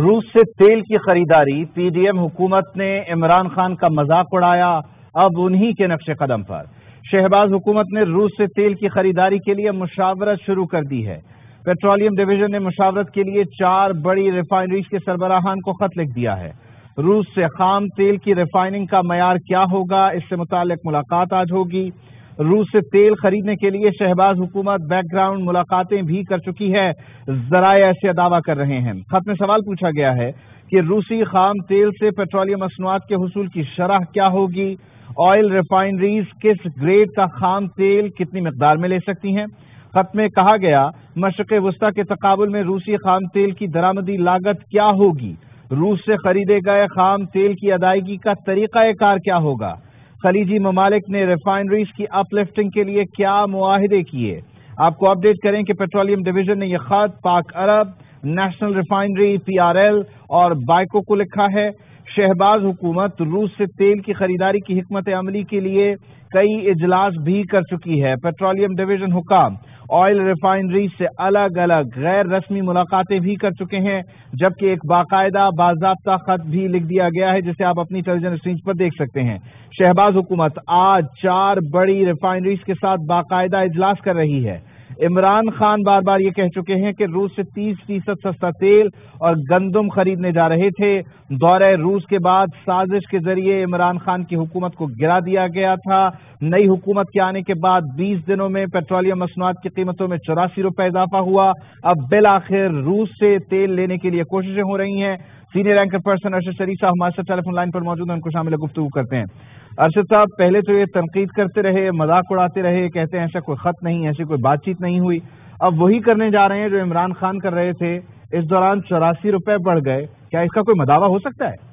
रूस से तेल की खरीदारी, पीडीएम हुकूमत ने इमरान खान का मजाक उड़ाया, अब उन्हीं के नक्शे कदम पर शहबाज हुकूमत ने रूस से तेल की खरीदारी के लिए मुशावरत शुरू कर दी है। पेट्रोलियम डिवीजन ने मुशावरत के लिए 4 बड़ी रिफाइनरीज के सरबराहान को खत लिख दिया है। रूस से खाम तेल की रिफाइनिंग का मयार क्या होगा, इससे मुताल्लिक मुलाकात आज होगी। रूस से तेल खरीदने के लिए शहबाज हुकूमत बैकग्राउंड मुलाकातें भी कर चुकी है, जराए ऐसे दावा कर रहे हैं। खत में सवाल पूछा गया है कि रूसी खाम तेल से पेट्रोलियम मसनूआत के हुसूल की शरह क्या होगी, ऑयल रिफाइनरीज किस ग्रेड का खाम तेल कितनी मिकदार में ले सकती हैं। खत में कहा गया, मशरिक़ वस्ता के तकाबुल में रूसी खाम तेल की दरामदी लागत क्या होगी, रूस से खरीदे गए खाम तेल की अदायगी का तरीक़ा कार क्या होगा, खलीजी ममालिक ने रिफाइनरीज की अपलिफ्टिंग के लिए क्या मुआहिदे किए। आपको अपडेट करें कि पेट्रोलियम डिवीजन ने यह खत पाक अरब, नेशनल रिफाइनरी, पीआरएल और बाइको को लिखा है। शहबाज हुकूमत रूस से तेल की खरीदारी की हिकमत अमली के लिए कई इजलास भी कर चुकी है। पेट्रोलियम डिवीजन हुकाम ऑयल रिफाइनरी से अलग अलग गैर रस्मी मुलाकातें भी कर चुके हैं, जबकि एक बाकायदा बाज़ाब्ता खत भी लिख दिया गया है, जिसे आप अपनी टेलीविजन स्क्रीन पर देख सकते हैं। शहबाज हुकूमत आज 4 बड़ी रिफाइनरीज के साथ बाकायदा इजलास कर रही है। इमरान खान बार बार ये कह चुके हैं कि रूस से 30% सस्ता तेल और गंदम खरीदने जा रहे थे। दौरे रूस के बाद साजिश के जरिए इमरान खान की हुकूमत को गिरा दिया गया था। नई हुकूमत के आने के बाद 20 दिनों में पेट्रोलियम मसनूआत की कीमतों में 84 रुपए इजाफा हुआ। अब बिल आखिर रूस से तेल लेने के लिए कोशिशें हो रही हैं। Senior anchor person Arshad Sharif साहब हमारे साथ टेलीफोन लाइन पर मौजूद हैं, उनको शामिल गुफ्तगू करते हैं। अरशद साहब, पहले तो ये तनकीद करते रहे, मजाक उड़ाते रहे, कहते हैं ऐसा कोई खत नहीं, ऐसी कोई बातचीत नहीं हुई। अब वही करने जा रहे हैं जो इमरान खान कर रहे थे। इस दौरान 84 रुपए बढ़ गए, क्या इसका कोई मदावा हो सकता है?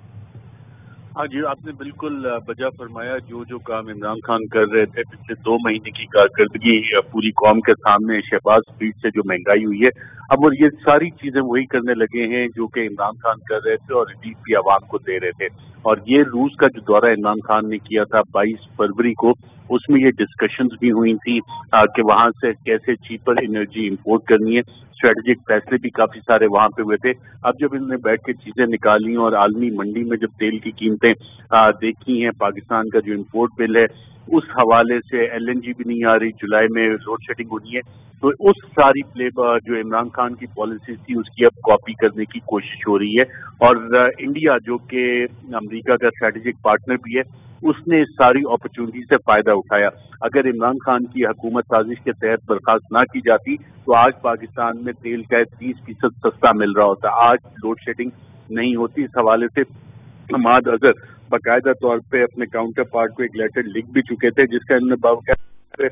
हाँ जी, आपने बिल्कुल बजा फरमाया। जो जो काम इमरान खान कर रहे थे, पिछले 2 महीने की कारकर्दगी पूरी कौम के सामने शहबाज स्ट्रीट से जो महंगाई हुई है, अब वो ये सारी चीजें वही करने लगे हैं जो कि इमरान खान कर रहे थे और रिलीफ भी आवाम को दे रहे थे। और ये रूस का जो दौरा इमरान खान ने किया था 22 फरवरी को, उसमें ये डिस्कशंस भी हुई थी कि वहां से कैसे चीपर एनर्जी इंपोर्ट करनी है। स्ट्रेटेजिक फैसले भी काफी सारे वहां पे हुए थे। अब जब इन्होंने बैठ के चीजें निकाली और आलमी मंडी में जब तेल की कीमतें देखी हैं, पाकिस्तान का जो इंपोर्ट बिल है उस हवाले से एलएनजी भी नहीं आ रही, जुलाई में लोड शेडिंग होनी है, तो उस सारी प्ले जो इमरान खान की पॉलिसी थी उसकी अब कॉपी करने की कोशिश हो रही है। और इंडिया जो कि अमेरिका का स्ट्रेटेजिक पार्टनर भी है, उसने इस सारी अपॉर्चुनिटी से फायदा उठाया। अगर इमरान खान की हुकूमत साजिश के तहत बर्खास्त ना की जाती तो आज पाकिस्तान में तेल का 30% सस्ता मिल रहा होता। आज लोड शेडिंग नहीं होती। इस हवाले से हमाद अगर बाकायदा तौर पे अपने काउंटर पार्ट को एक लेटर लिख भी चुके थे, जिसका इन्होंने बाकायदा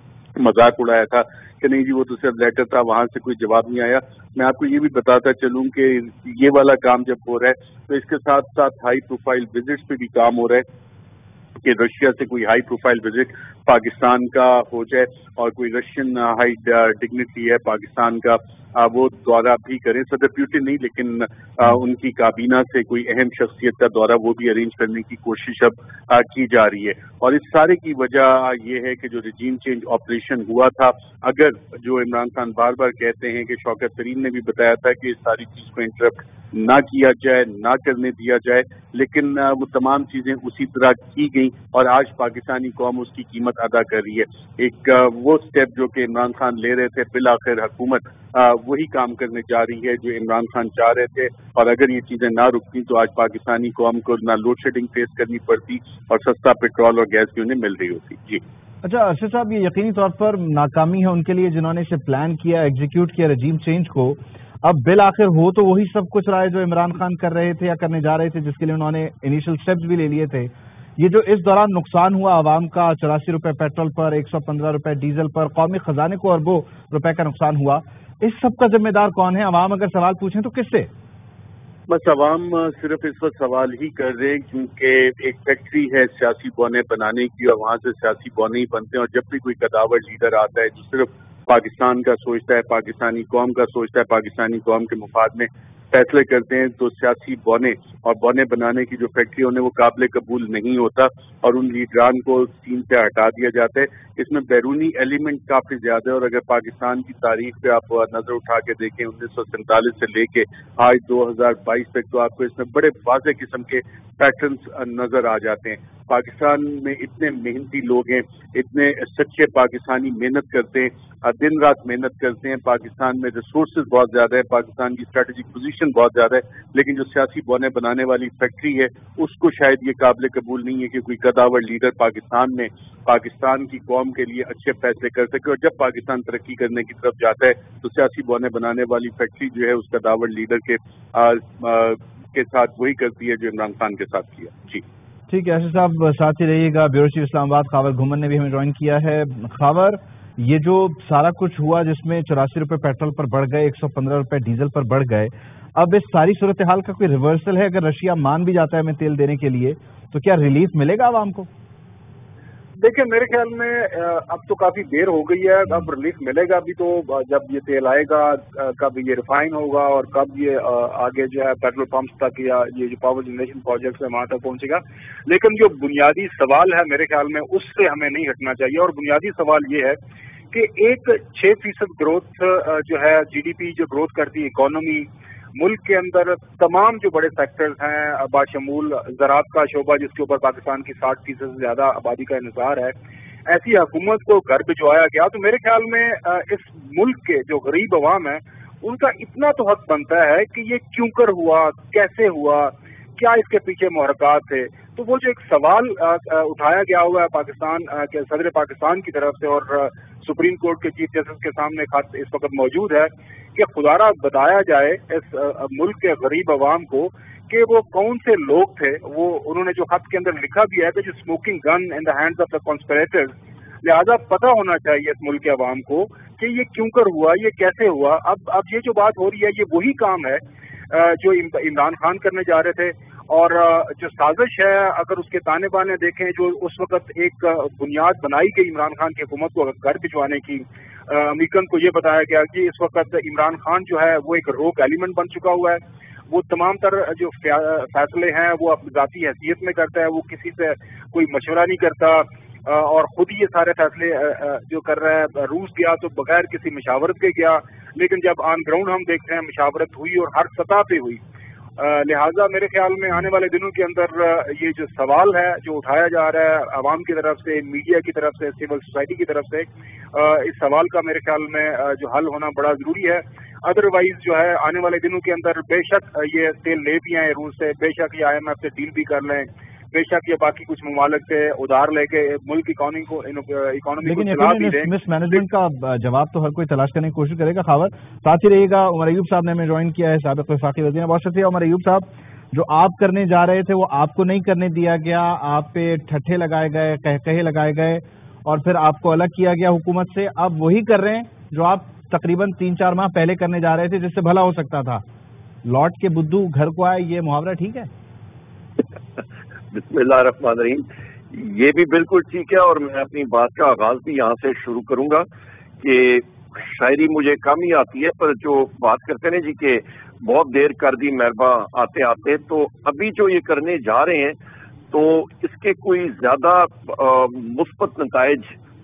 मजाक उड़ाया था कि नहीं जी वो तो सिर्फ लेटर था, वहां से कोई जवाब नहीं आया। मैं आपको ये भी बताता चलूं कि ये वाला काम जब हो रहा है तो इसके साथ साथ हाई प्रोफाइल विजिट्स पे भी काम हो रहा है कि रशिया से कोई हाई प्रोफाइल विजिट पाकिस्तान का हो जाए और कोई रशियन हाई डिग्निटी है पाकिस्तान का, वो दौरा भी करें। सदर पुतिन नहीं, लेकिन उनकी काबीना से कोई अहम शख्सियत का दौरा वो भी अरेंज करने की कोशिश अब की जा रही है। और इस सारे की वजह ये है कि जो रिजीम चेंज ऑपरेशन हुआ था, अगर जो इमरान खान बार बार कहते हैं कि शौकत तरीन ने भी बताया था कि इस सारी चीज को इंटरप्ट ना किया जाए, ना करने दिया जाए, लेकिन वो तमाम चीजें उसी तरह की गई और आज पाकिस्तानी कौम उसकी कीमत अदा कर रही है। एक वो स्टेप जो कि इमरान खान ले रहे थे, बिल आखिर हुकूमत वही काम करने जा रही है जो इमरान खान चाह रहे थे। और अगर ये चीजें ना रुकती तो आज पाकिस्तानी कौम को ना लोड शेडिंग फेस करनी पड़ती और सस्ता पेट्रोल और गैस भी उन्हें मिल रही होती। जी अच्छा अरशद साहब, ये यकीनी तौर पर नाकामी है उनके लिए जिन्होंने इसे प्लान किया, एग्जीक्यूट किया रजीम चेंज को। अब बिल आखिर हो तो वही सब कुछ रहा है जो इमरान खान कर रहे थे या करने जा रहे थे, जिसके लिए उन्होंने इनिशियल स्टेप्स भी ले लिए थे। ये जो इस दौरान नुकसान हुआ आवाम का, 84 रुपए पेट्रोल पर, 115 रुपए डीजल पर, कौमी खजाने को अरबों रुपए का नुकसान हुआ, इस सब का जिम्मेदार कौन है? आवाम अगर सवाल पूछें तो किससे? बस अवाम सिर्फ इस वक्त सवाल ही कर रहे हैं क्योंकि एक फैक्ट्री है सियासी बौने बनाने की और वहां से सियासी बौने ही बनते हैं। और जब भी कोई कदावर लीडर आता है जो सिर्फ पाकिस्तान का सोचता है, पाकिस्तानी कौम का सोचता है, पाकिस्तानी कौम के मुफाद में फैसले करते हैं तो सियासी बौने और बौने बनाने की जो फैक्ट्री उन्हें वो काबिल कबूल नहीं होता और उन लीडरान को सीन से हटा दिया जाता है। इसमें बैरूनी एलिमेंट काफ़ी ज़्यादा है और अगर पाकिस्तान की तारीख पे आप नज़र उठा के देखें 1947 से लेके आज 2022 तक तो आपको इसमें बड़े वाज़ेह किस्म के पैटर्न्स नज़र आ जाते हैं। पाकिस्तान में इतने मेहनती लोग हैं, इतने सच्चे पाकिस्तानी मेहनत करते हैं, दिन रात मेहनत करते हैं। पाकिस्तान में रिसोर्सेज बहुत ज़्यादा है, पाकिस्तान की स्ट्रेटेजिक पोजीशन बहुत ज़्यादा है, लेकिन जो सियासी बौने बनाने वाली फैक्ट्री है उसको शायद ये काबिल कबूल नहीं है कि कोई कदावर लीडर पाकिस्तान में पाकिस्तान की कौम के लिए अच्छे फैसले कर सके। और जब पाकिस्तान तरक्की करने की तरफ जाता है तो सियासी बौने बनाने वाली फैक्ट्री जो है उस कदावर लीडर के साथ वही करती है जो इमरान खान के साथ किया। जी ठीक है आसिफ साहब, साथ ही रहिएगा। ब्यूरो चीफ इस्लामाबाद खावर घुमन ने भी हमें ज्वाइन किया है। खावर, ये जो सारा कुछ हुआ जिसमें 84 रुपये पेट्रोल पर बढ़ गए, 115 रुपये डीजल पर बढ़ गए, अब इस सारी सूरत हाल का कोई रिवर्सल है? अगर रशिया मान भी जाता है हमें तेल देने के लिए तो क्या रिलीफ मिलेगा आवाम को? देखिए, मेरे ख्याल में अब तो काफी देर हो गई है। अब रिलीफ मिलेगा भी तो जब ये तेल आएगा, कब ये रिफाइन होगा और कब ये आगे जो है पेट्रोल पंप्स तक या ये जो पावर जनरेशन प्रोजेक्ट्स है वहां तक पहुंचेगा। लेकिन जो बुनियादी सवाल है मेरे ख्याल में उससे हमें नहीं हटना चाहिए और बुनियादी सवाल ये है कि एक 6% ग्रोथ जो है जीडीपी जो ग्रोथ करती है इकोनॉमी मुल्क के अंदर तमाम जो बड़े सेक्टर्स हैं बाशमूल ज़राअत का शोबा जिसके ऊपर पाकिस्तान की 60% से ज्यादा आबादी का इंहिसार है, ऐसी हुकूमत को घर भिजवाया गया। तो मेरे ख्याल में इस मुल्क के जो गरीब अवाम है उनका इतना तो हक बनता है कि ये क्यों कर हुआ, कैसे हुआ, क्या इसके पीछे मुहर्रकात थे। तो वो जो एक सवाल उठाया गया हुआ है पाकिस्तान के सदर पाकिस्तान की तरफ से और सुप्रीम कोर्ट के चीफ जस्टिस के सामने खत इस वक्त मौजूद है कि खुदारा बताया जाए इस मुल्क के गरीब अवाम को कि वो कौन से लोग थे। वो उन्होंने जो खत के अंदर लिखा भी है कि जो smoking gun in the hands of the conspirators, लिहाजा पता होना चाहिए इस मुल्क के अवाम को कि ये क्यों कर हुआ, ये कैसे हुआ। अब ये जो बात हो रही है ये वही काम है जो इमरान खान करने जा रहे थे और जो साजिश है अगर उसके ताने बाने देखें जो उस वक्त एक बुनियाद बनाई गई इमरान खान की हुकूमत को घर भिजवाने की, अमेरिकन को ये बताया गया कि इस वक्त इमरान खान जो है वो एक रोग एलिमेंट बन चुका हुआ है, वो तमाम तरह जो फैसले हैं वो अपनी ज़ाती हैसियत में करता है, वो किसी से कोई मशवरा नहीं करता और खुद ही ये सारे फैसले जो कर रहा है। रूस गया तो बगैर किसी मशावरत के गया, लेकिन जब ऑन ग्राउंड हम देखते हैं मशावरत हुई और हर सतह पे हुई। लिहाजा मेरे ख्याल में आने वाले दिनों के अंदर ये जो सवाल है जो उठाया जा रहा है आवाम की तरफ से, मीडिया की तरफ से, सिविल सोसाइटी की तरफ से, इस सवाल का मेरे ख्याल में जो हल होना बड़ा जरूरी है। अदरवाइज जो है आने वाले दिनों के अंदर बेशक ये तेल ले भी आए रूस से, बेशक ये IMF से डील भी कर लें, बेशक ये बाकी कुछ ममालिक से उधार लेके मुल्क इकोनॉमी को चला भी दें। मिस मैनेजमेंट का जवाब तो हर कोई तलाश करने की कोशिश करेगा। खावर, साथ ही रहिएगा। उमर अयूब साहब ने हमें ज्वाइन किया है, साबिक वफाकी वज़ीर। बहुत शुक्रिया उमर अयूब साहब। जो आप करने जा रहे थे वो आपको नहीं करने दिया गया, आप पे ठट्ठे लगाए गए, कहे लगाए गए और फिर आपको अलग किया गया हुकूमत से। अब वही कर रहे हैं जो आप तकरीबन 3-4 माह पहले करने जा रहे थे, जिससे भला हो सकता था। लौट के बुद्धू घर को आए, ये मुहावरा ठीक है? बिस्मिल्लाहिर्रहमानिर्रहीम, ये भी बिल्कुल ठीक है और मैं अपनी बात का आगाज भी यहाँ से शुरू करूंगा कि शायरी मुझे कम ही आती है, पर जो बात करते हैं जी कि बहुत देर कर दी मेहरबा आते आते, तो अभी जो ये करने जा रहे हैं तो इसके कोई ज्यादा मुस्बत नताइज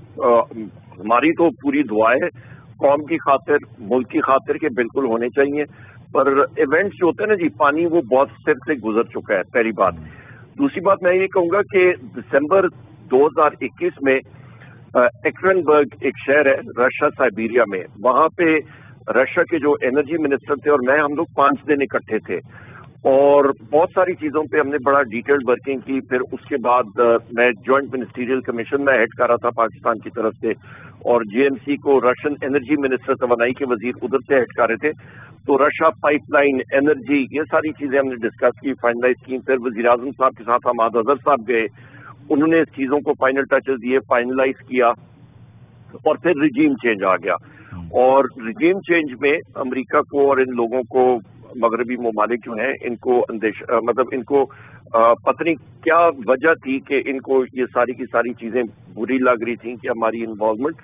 हमारी तो पूरी दुआ है कौम की खातिर, मुल्क की खातिर के बिल्कुल होने चाहिए। पर इवेंट्स जो होते हैं ना जी, पानी वो बहुत सिर से गुजर चुका है, पहली बात। दूसरी बात मैं ये कहूंगा कि दिसंबर 2021 में एक्सनबर्ग एक शहर है रशिया साइबेरिया में, वहां पे रशिया के जो एनर्जी मिनिस्टर थे और मैं, हम लोग 5 दिन इकट्ठे थे और बहुत सारी चीजों पे हमने बड़ा डिटेल्ड वर्किंग की। फिर उसके बाद मैं जॉइंट मिनिस्टीरियल कमीशन में हेड कर रहा था पाकिस्तान की तरफ से और JMC को रशियन एनर्जी मिनिस्टर तवानाई के वजीर उधर से हेड कर रहे थे। तो रशिया पाइपलाइन, एनर्जी, ये सारी चीजें हमने डिस्कस की, फाइनलाइज की। फिर वजीर आजम साहब के साथ हमाद अजहर साहब गए, उन्होंने इस चीजों को फाइनल टचेस दिए, फाइनलाइज किया और फिर रिजीम चेंज आ गया। और रिजीम चेंज में अमेरिका को और इन लोगों को, मगरबी ममालिक जो हैं, इनको मतलब इनको पता नहीं क्या वजह थी कि इनको ये सारी की सारी चीजें बुरी लग रही थी कि हमारी इन्वॉल्वमेंट।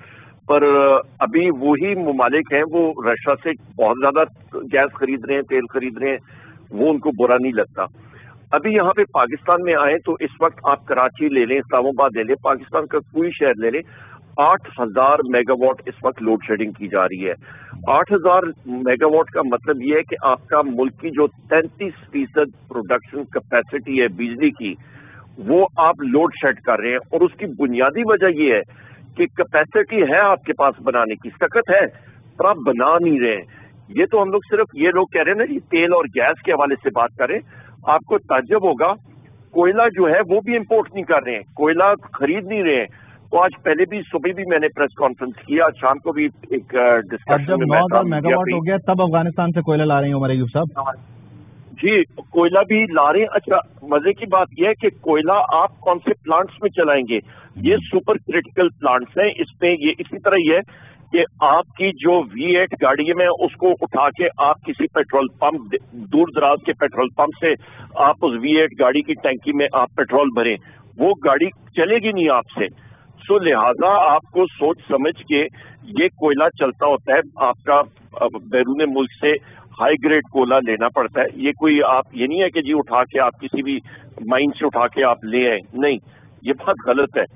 پر ابھی وہی ممالک ہیں وہ رشیا سے بہت زیادہ گیس خرید رہے ہیں، تیل خرید رہے ہیں، وہ ان کو برا نہیں لگتا. ابھی یہاں پہ پاکستان میں آئیں تو اس وقت آپ کراچی لے لیں، اسلام آباد لے لیں، پاکستان کا کوئی شہر لے لیں، 8,000 میگا واٹ اس وقت لوڈ شیڈنگ کی جا رہی ہے. 8,000 میگا واٹ کا مطلب یہ ہے کہ آپ کا ملک کی جو 33% پروڈکشن کیپیسٹی ہے بجلی کی، وہ آپ لوڈ شیڈ کر رہے ہیں. اور اس کی بنیادی وجہ یہ ہے کہ کیپیسٹی ہے آپ کے پاس بنانے کی، سکت ہے، پر آپ بنا نہیں رہے ہیں. یہ تو ہم لوگ صرف یہ لوگ کہہ رہے ہیں نا جی تیل اور گیس کے حوالے سے بات کریں. آپ کو تعجب ہوگا کوئلہ جو ہے وہ بھی امپورٹ نہیں کر رہے ہیں، کوئلہ خرید نہیں رہے ہیں. تو آج پہلے بھی صبح بھی میں نے پریس کانفرنس کیا، آج شام کو بھی ایک ڈسکشن میں 9,000 میگا واٹ ہو گیا تب افغانستان سے کوئلہ لا رہے ہیں عمر ایوب صاحب. جی کوئلہ بھی لا رہے ہیں. اچھا مزے کی بات یہ ہے کہ کوئلہ آپ کون سے پلانٹس میں چلائیں گے؟ یہ سپر کرٹیکل پلانٹس ہیں. اس میں یہ اسی طرح یہ ہے کہ آپ کی جو V8 گاڑی میں اس کو اٹھا کے آپ کسی پیٹرول پمپ، دور دراز کے پیٹرول پمپ سے آپ اس V8 گاڑی کی ٹینکی میں آپ پیٹرول بھریں، وہ گاڑی چلے گی نہیں آپ سے. سو لہذا آپ کو سوچ سمجھ کے یہ کوئلہ چلتا ہوتا ہے. آپ کا بیرون ملک سے ہائی گریڈ کوئلہ لینا پڑتا ہے. یہ کوئی آپ یہ نہیں ہے کہ جی اٹھا کے آپ کسی بھی مائن سے اٹھا کے آپ لے آئیں، نہیں، یہ بہت غلط ہے.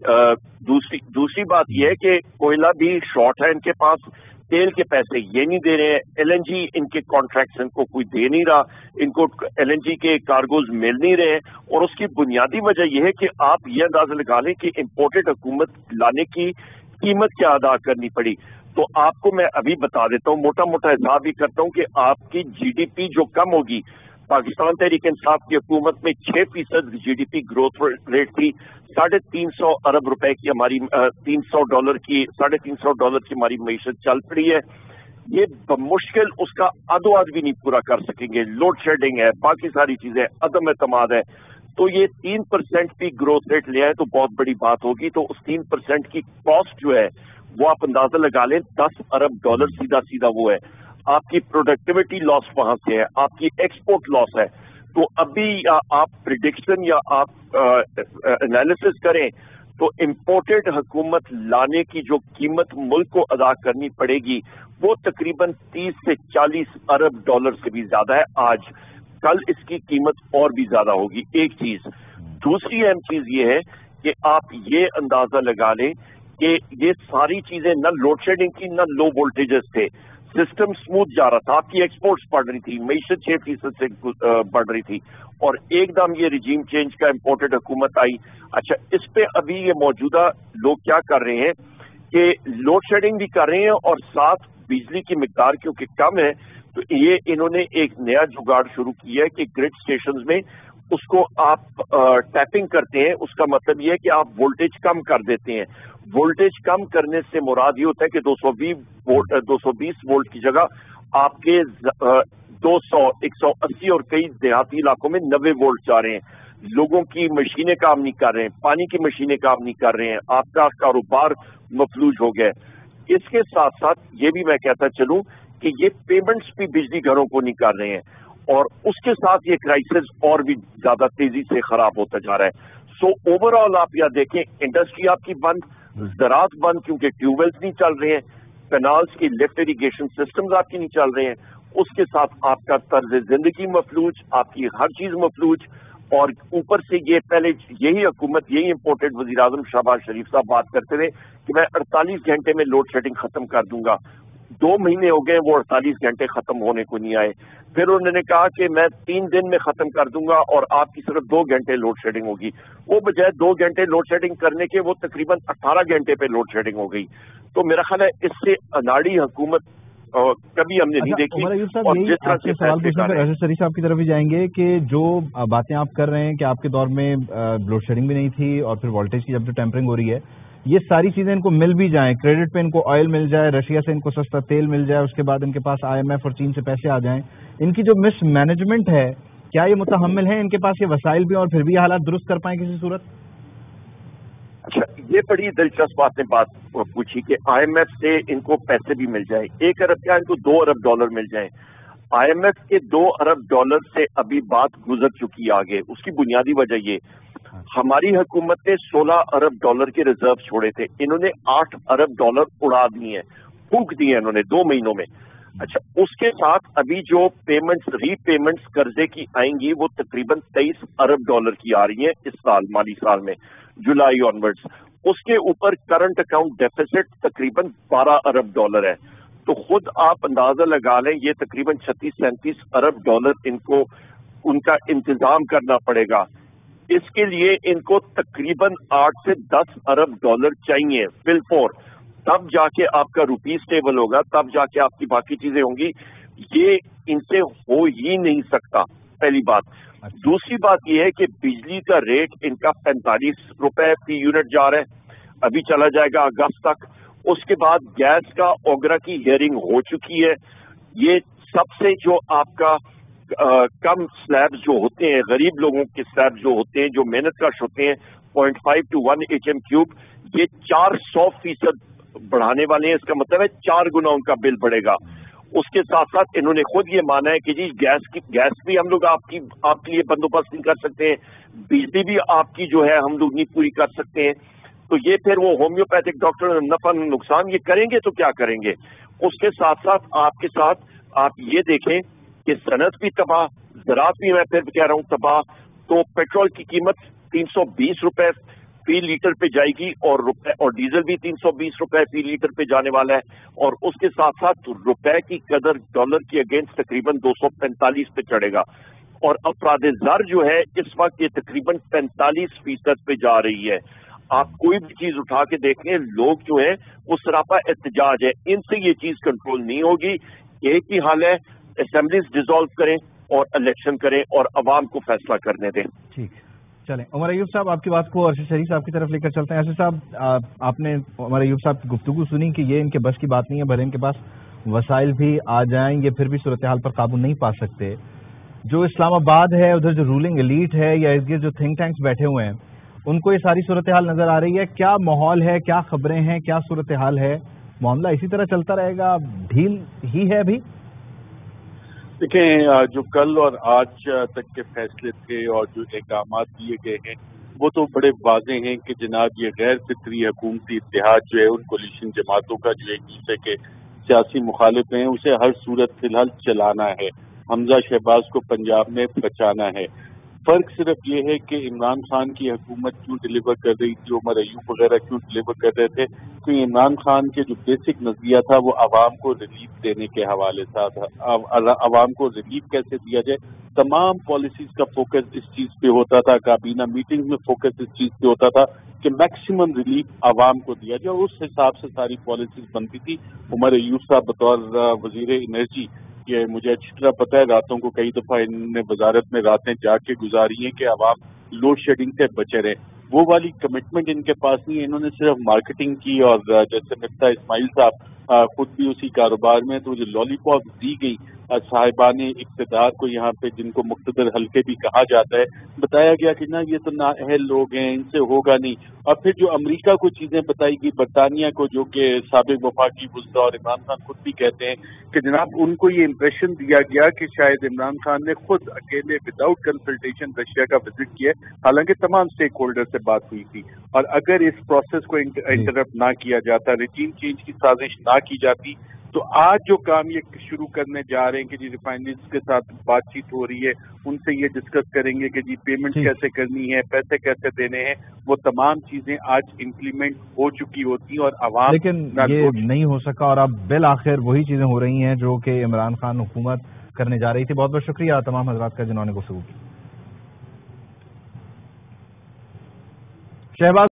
دوسری بات یہ ہے کہ کوئلہ بھی شارٹ ہے ان کے پاس، تیل کے پیسے یہ نہیں دے رہے ہیں، LNG ان کے کانٹریکٹس ان کو کوئی دے نہیں رہا، ان کو LNG کے کارگوز مل نہیں رہے ہیں. اور اس کی بنیادی وجہ یہ ہے کہ آپ یہ اندازہ لگا لیں کہ امپورٹڈ حکومت لانے کی قیمت کیا ادا کرنی پڑی. تو آپ کو میں ابھی بتا دیتا ہوں، موٹا موٹا حساب بھی کرتا ہوں کہ آپ کی GDP جو کم ہوگی، پاکستان تحریک انصاف کی حکومت میں 6% GDP گروتھ ریٹ تھی، $350 ارب روپے کی ہماری $300 کی $350 کی ہماری معیشت چل پڑی ہے. یہ بمشکل اس کا ادو اد بھی نہیں پورا کر سکیں گے. لوڈ شیڈنگ ہے، باقی ساری چیزیں، عدم اعتماد ہے. تو یہ 3% بھی گروتھ ریٹ لیا ہے تو بہت بڑی بات ہوگی. تو اس 3% کی کاسٹ جو ہے وہ آپ اندازہ لگا لیں $10 ارب سیدھا سیدھا وہ ہے. آپ کی پروڈکٹیوٹی لاس وہاں سے ہے، آپ کی ایکسپورٹ لاس ہے. تو ابھی آپ پریڈکشن یا آپ انالیسس کریں تو امپورٹڈ حکومت لانے کی جو قیمت ملک کو ادا کرنی پڑے گی وہ تقریباً 30 سے 40 ارب ڈالر سے بھی زیادہ ہے آج. کل اس کی قیمت اور بھی زیادہ ہوگی. ایک چیز. دوسری اہم چیز یہ ہے کہ آپ یہ اندازہ لگا لیں کہ یہ ساری چیزیں نہ لوڈ شیڈنگ کی نہ لو وولٹیجز تھے، سسٹم سموتھ جا رہا تھا، آپ کی ایکسپورٹس بڑھ رہی تھی، معیشت 6% سے بڑھ رہی تھی، اور ایک دم یہ رجیم چینج کا امپورٹڈ حکومت آئی. اچھا اس پہ ابھی یہ موجودہ لوگ کیا کر رہے ہیں کہ لوڈ شیڈنگ بھی کر رہے ہیں اور ساتھ بجلی کی مقدار کیونکہ کم ہے تو یہ انہوں نے ایک نیا جگاڑ شروع کیا ہے کہ گرڈ اسٹیشنز میں اس کو آپ ٹیپنگ کرتے ہیں. اس کا مطلب یہ ہے کہ آپ وولٹیج کم کر دیتے ہیں. وولٹیج کم کرنے سے مراد یہ ہوتا ہے کہ 220 وولٹ کی جگہ آپ کے 200 180 اور کئی دیہاتی علاقوں میں 90 وولٹ جا رہے ہیں. لوگوں کی مشینیں کام نہیں کر رہے ہیں، پانی کی مشینیں کام نہیں کر رہے ہیں، آپ کا کاروبار مفلوج ہو گیا. اس کے ساتھ ساتھ یہ بھی میں کہتا چلوں کہ یہ پیمنٹس بھی بجلی گھروں کو نہیں کر رہے ہیں اور اس کے ساتھ یہ کرائسس اور بھی زیادہ تیزی سے خراب ہوتا جا رہا ہے. سو اوور آل آپ یا دیکھیں انڈسٹری آپ کی بند، زراعت بند کیونکہ ٹیوب ویلز نہیں چل رہے ہیں، کینالز کی لفٹ اریگیشن سسٹمز آپ کی نہیں چل رہے ہیں، اس کے ساتھ آپ کا طرز زندگی مفلوج، آپ کی ہر چیز مفلوج. اور اوپر سے یہ پہلے یہی حکومت، یہی امپورٹڈ وزیر اعظم شہباز شریف صاحب بات کرتے تھے کہ میں 48 گھنٹے میں لوڈ شیڈنگ ختم کر دوں گا. 2 مہینے ہو گئے وہ 48 گھنٹے ختم ہونے کو نہیں آئے. پھر انہوں نے کہا کہ میں 3 دن میں ختم کر دوں گا اور آپ کی صرف 2 گھنٹے لوڈ شیڈنگ ہوگی. وہ بجائے 2 گھنٹے لوڈ شیڈنگ کرنے کے وہ تقریباً 18 گھنٹے پہ لوڈ شیڈنگ ہو گئی. تو میرا خیال ہے اس سے اناڑی حکومت کبھی ہم نے نہیں دیکھی. اور جس طرح سے سوال پوچھنا پھر ایسے شریف صاحب کی طرف بھی جائیں گے کہ جو باتیں آپ کر رہے ہیں کہ آپ کے دور میں لوڈ شیڈنگ بھی نہیں تھی اور پھر وولٹیج کی جب جو ٹیمپرنگ ہو رہی ہے، یہ ساری چیزیں ان کو مل بھی جائیں، کریڈٹ پہ ان کو آئل مل جائے، رشیا سے ان کو سستا تیل مل جائے، اس کے بعد ان کے پاس IMF اور چین سے پیسے آ جائیں، ان کی جو مس مینجمنٹ ہے کیا یہ متحمل ہیں ان کے پاس یہ وسائل بھی اور پھر بھی یہ حالات درست کر پائیں کسی صورت؟ اچھا یہ بڑی دلچسپ آپ نے بات پوچھی کہ IMF سے ان کو پیسے بھی مل جائیں. 1 ارب کیا ان کو 2 ارب ڈالر مل جائیں. IMF کے 2 ارب ڈالر سے ابھی بات گزر چکی آگے. اس کی بنیادی وجہ یہ हमारी हुकूमत ने 16 अरब डॉलर के रिजर्व छोड़े थे, इन्होंने 8 अरब डॉलर उड़ा दिए हैं, फूंक दिए इन्होंने 2 महीनों में। अच्छा, उसके साथ अभी जो पेमेंट्स रीपेमेंट्स कर्जे की आएंगी वो तकरीबन 23 अरब डॉलर की आ रही है इस साल, माली साल में, जुलाई ऑनवर्ड्स। उसके ऊपर करंट अकाउंट डेफिसिट तकरीबन 12 अरब डॉलर है। तो खुद आप अंदाजा लगा लें, ये तकरीबन 36-37 अरब डॉलर इनको उनका इंतजाम करना पड़ेगा। इसके लिए इनको तकरीबन 8 से 10 अरब डॉलर चाहिए बिलफोर, तब जाके आपका रुपी स्टेबल होगा, तब जाके आपकी बाकी चीजें होंगी। ये इनसे हो ही नहीं सकता, पहली बात। दूसरी बात यह है कि बिजली का रेट इनका 45 रुपए फी यूनिट जा रहा है, अभी चला जाएगा अगस्त तक। उसके बाद गैस का ओगरा की हियरिंग हो चुकी है। ये सबसे जो आपका कम स्लैब्स जो होते हैं, गरीब लोगों के स्लैब्स जो होते हैं, जो मेहनत कश होते हैं, 0.5 to 1 HM3, ये 400% बढ़ाने वाले हैं। इसका मतलब है 4 गुना उनका बिल बढ़ेगा। उसके साथ साथ इन्होंने खुद ये माना है कि जी गैस भी हम लोग आपके लिए बंदोबस्त नहीं कर सकते हैं, बिजली भी आपकी जो है हम लोग नहीं पूरी कर सकते हैं। तो ये फिर वो होम्योपैथिक डॉक्टर नफा नुकसान ये करेंगे तो क्या करेंगे। उसके साथ साथ आपके साथ आप ये देखें कि सनत भी तबाह, ज़राअत भी मैं फिर कह रहा हूँ तबाह। तो पेट्रोल की कीमत 320 रुपए फी लीटर पे जाएगी और डीजल भी 320 रुपए फी लीटर पे जाने वाला है। और उसके साथ साथ रुपए की कदर डॉलर के अगेंस्ट तकरीबन 245 पे चढ़ेगा। और अफराद ज़र जो है इस वक्त ये तकरीबन 45% पे जा रही है। आप कोई भी चीज उठा के देख लें, लोग जो है वो सरापा एहतजाज है, इनसे ये चीज कंट्रोल नहीं होगी। एक ही हाल है, असेंबलीज डिसॉल्व करें और इलेक्शन करें और अवाम को फैसला करने दें। ठीक, चलें। उमर अयूब साहब, आपकी बात को अरशद शरीफ साहब की तरफ लेकर चलते हैं। अरशद साहब, आपने उमर अयूब साहब की गुफ्तगू सुनी कि ये इनके बस की बात नहीं है, भले इनके पास वसाइल भी आ जाएंगे फिर भी सूरत हाल पर काबू नहीं पा सकते। जो इस्लामाबाद है, उधर जो रूलिंग एलीट है या इर्द गिर्द जो थिंक टैंक्स बैठे हुए हैं, उनको ये सारी सूरत हाल नजर आ रही है। क्या माहौल है, क्या खबरें हैं, क्या सूरत हाल है? मामला इसी तरह चलता रहेगा, ढील ही है अभी? देखें, जो कल और आज तक के फैसले थे और जो अहकामात दिए गए हैं वो तो बड़े वाज़े हैं कि जनाब ये गैर फितरी हुकूमती इत्तेहाद जो है उन कोलिशन जमातों का जो एक दूसरे के सियासी मुखालिफ हैं उसे हर सूरत फिलहाल चलाना है, हमजा शहबाज को पंजाब में बचाना है। फर्क सिर्फ ये है कि इमरान खान की हुकूमत क्यों डिलीवर कर रही थी, उमर अयूब वगैरह क्यों डिलीवर कर रहे थे, क्योंकि इमरान खान के जो बेसिक नजरिया था वो आवाम को रिलीफ देने के हवाले से था। आवाम को रिलीफ कैसे दिया जाए, तमाम पॉलिसीज का फोकस इस चीज पे होता था, काबीना मीटिंग में फोकस इस चीज पे होता था कि मैक्सिमम रिलीफ आवाम को दिया जाए, और उस हिसाब से सारी पॉलिसीज बनती थी। उमर अयूब साहब बतौर वजीर एनर्जी, ये मुझे अच्छी तरह पता है, रातों को कई दफा इन्होंने वजारत में रातें जाके गुजारी हैं कि आवाम लोड शेडिंग से बचे रहे। वो वाली कमिटमेंट इनके पास नहीं है, इन्होंने सिर्फ मार्केटिंग की। और जैसे मिर्जा इस्माइल साहब खुद भी उसी कारोबार में, तो जो लॉलीपॉप दी गई साहिबान इक़्तिदार को यहाँ पे, जिनको मुक़्तदर हल्के भी कहा जाता है, बताया गया कि ना ये तो नाअहल लोग हैं, इनसे होगा नहीं। और फिर जो अमेरिका को चीजें बताई गई, बरतानिया को, जो कि साबिक वफाकी वज़ीर और इमरान खान खुद भी कहते हैं कि जनाब उनको ये इम्प्रेशन दिया गया कि शायद इमरान खान ने खुद अकेले विदाउट कंसल्टेशन रशिया का विजिट किया, हालांकि तमाम स्टेक होल्डर से बात हुई थी। और अगर इस प्रोसेस को इंटरप्ट ना किया जाता, रिजीम चेंज की साजिश ना की जाती, तो आज जो काम ये शुरू करने जा रहे हैं कि जी रिफाइनरीज के साथ बातचीत हो रही है, उनसे ये डिस्कस करेंगे कि जी पेमेंट कैसे करनी है, पैसे कैसे देने हैं, वो तमाम चीजें आज इम्प्लीमेंट हो चुकी होती हैं और आवाम, लेकिन ये नहीं हो सका और अब बिल आखिर वही चीजें हो रही हैं जो कि इमरान खान हुकूमत करने जा रही थी। बहुत बहुत शुक्रिया तमाम हजरात का जिन्होंने गुफ्तगू की। शहबाज